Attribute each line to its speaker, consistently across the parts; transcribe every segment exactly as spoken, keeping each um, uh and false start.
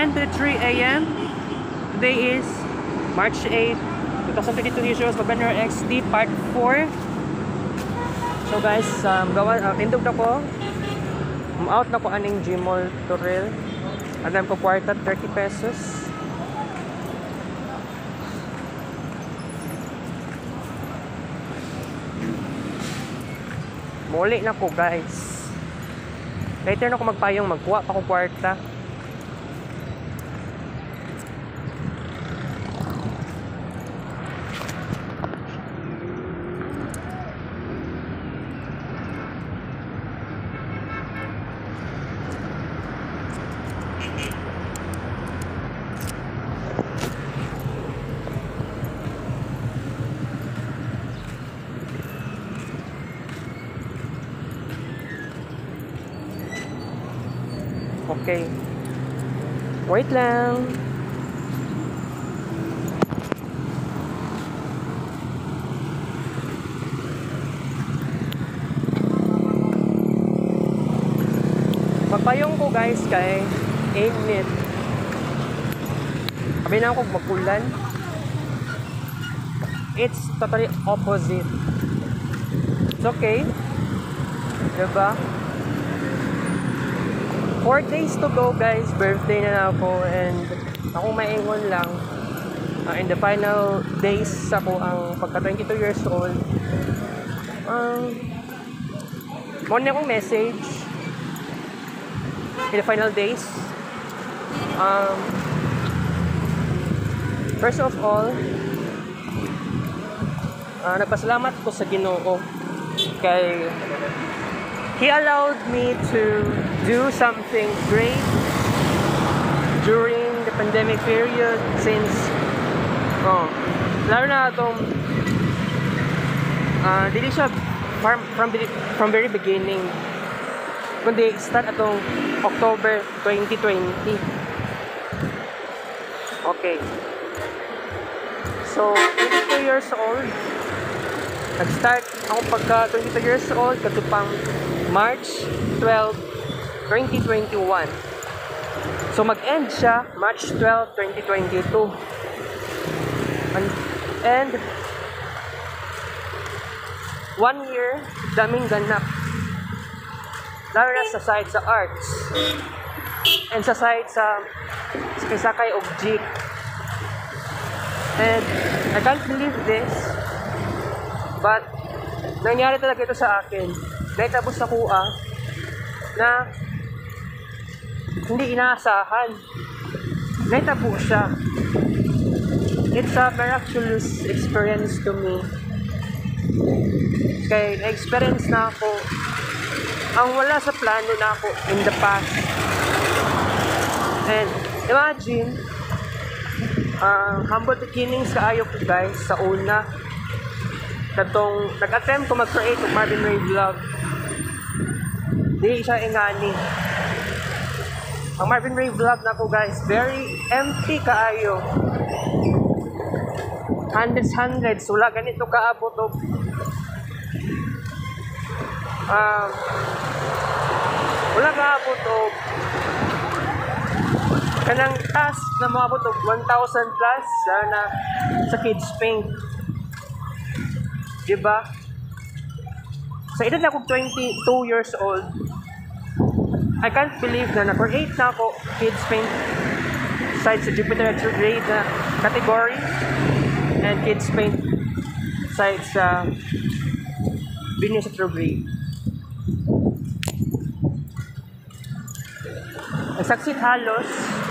Speaker 1: ten to three A M Today is March eighth, twenty twenty-two. Issues Magbanner X D Part four. So guys, um, gawa, uh, tindog na ko. Um, out na ko aning Gmall Toril. Alam ko kwarta thirty pesos. Muli na ko guys. Later na ko magpayong magkuha pa ko kwarta. Okay. Wait lang. Magpayong ko guys kay init. Sabi na ako magkulan. It's totally opposite. It's okay. Diba? Four days to go guys, birthday na, na ako, and ako maingon lang uh, in the final days ako ang pagka twenty-two years old. Um, muna akong message in the final days. Um, first of all, uh, nagpasalamat ko sa Ginoo kay He allowed me to do something great during the pandemic period since oh, lalo na itong uh, dili siya from, from, from very beginning kundi start atong October twenty twenty. Okay. So, twenty-two years old. Nag-start ako pagka twenty-two years old katupang March twelfth, twenty twenty-one. So mag-end siya March twelfth, twenty twenty-two. And, and one year, daming ganap. Lalo na sa side sa arts. And sa side sa Sakay of Jeep. And I can't believe this. But nangyari talaga ito sa akin. Naitapos na kuha na hindi inaasahan. Naitapos siya. It's a miraculous experience to me. Kaya na-experience na ako ang wala sa plano na ako in the past. And imagine, uh, humble beginnings kaayo ko guys sa una. Katong nag-attempt ko mag-create ng Marvin Ray vlog. Di siya ingani. Ang Marvin Ray vlog na ko guys, very empty kaayo. Hundreds, hundreds. Wala ganito kaabot o um, wala kaabot o kanang task na maabot o one thousand plus sana sa kids paint. Diba? Sa edad na ako twenty-two years old, I can't believe na na-create na ako kids paint side sa Jupiter retrograde na category and kids paint side sa Venus retrograde. Nagsaksit halos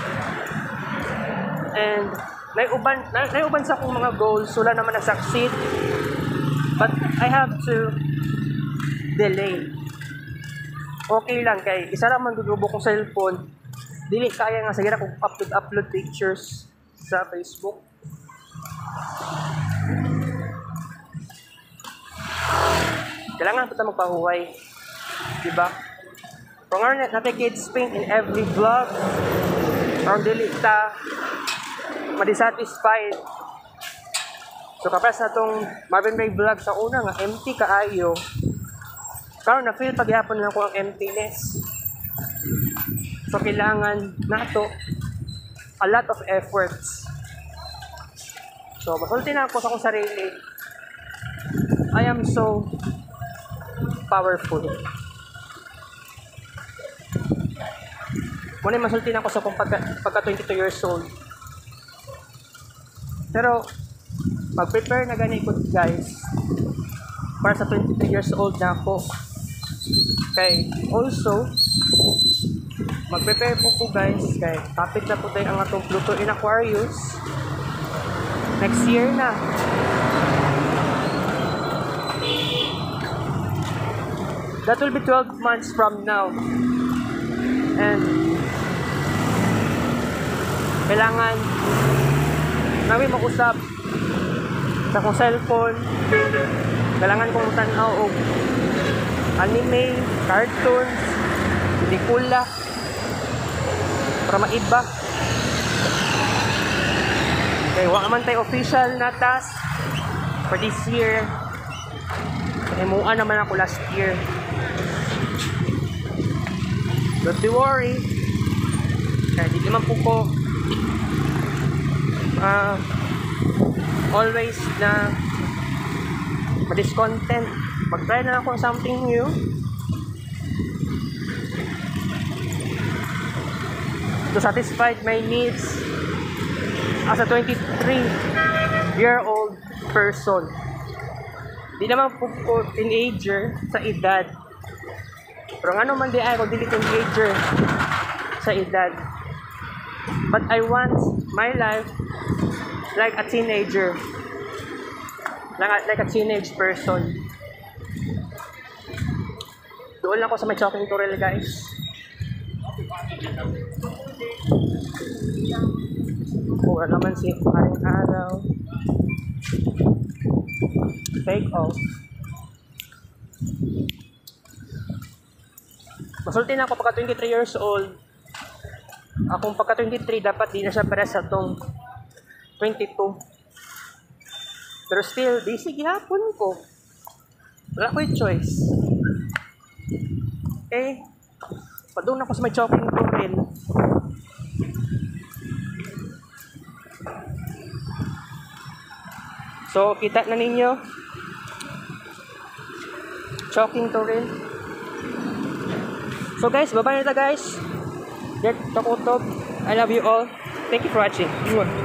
Speaker 1: and naiuban, naiuban sa akong mga goals, wala naman nagsaksit. But I have to delay. Okay lang kay isa lang man gugubo kong cellphone. Dili kaya nga sige na kung upload upload pictures sa Facebook. Kailangan pa tayo magpahuway. Diba? Kung nga natin kids paint in every vlog, or dili ta madisatisfied. So kapres na itong Marvin Ray vlog sa una nga empty kaayo. Karon na feel paghihapon lang ko ang emptiness. So kailangan nato a lot of efforts. So, masulti na ako sa akong sarili. I am so powerful. Muna masulti na ako sa akong pagka, pagka twenty-two years old. Pero, mag-prepare na gani ko guys para sa twenty-three years old na ako. Okay, also, mag-prepare po po guys, kay kapit na po tayo ang atong Pluto in Aquarius. Next year na. That will be twelve months from now. And kailangan namin mag-usap sa akong cellphone. Kailangan kong tanaw og anime, cartoons, pelikula para maiba. Okay, wala man tayo official na task for this year. Nahimuan naman ako last year. Don't be worry. Kaya di naman po ko uh, always na ma-discontent. Mag-try na ako something new. To satisfy my needs as a twenty-three year old person. Di naman po ko teenager sa edad. Pero nga naman di ay ako dili teenager sa edad. But I want my life like a teenager. Like a, like a teenage person. Doon lang ako sa may choking turtle guys. Wala naman si Paring Araw. Take off. Masulti na ako pagka twenty-three years old. Akong pagka twenty-three dapat di na siya para sa tong twenty-two. Pero still, busy gihapon ko. Wala ko yung choice. Okay? Padung na ako sa may choking turtle. So, kita na ninyo. Choking turtle. So guys, bye-bye na ta guys. Get Tokotob. I love you all. Thank you for watching.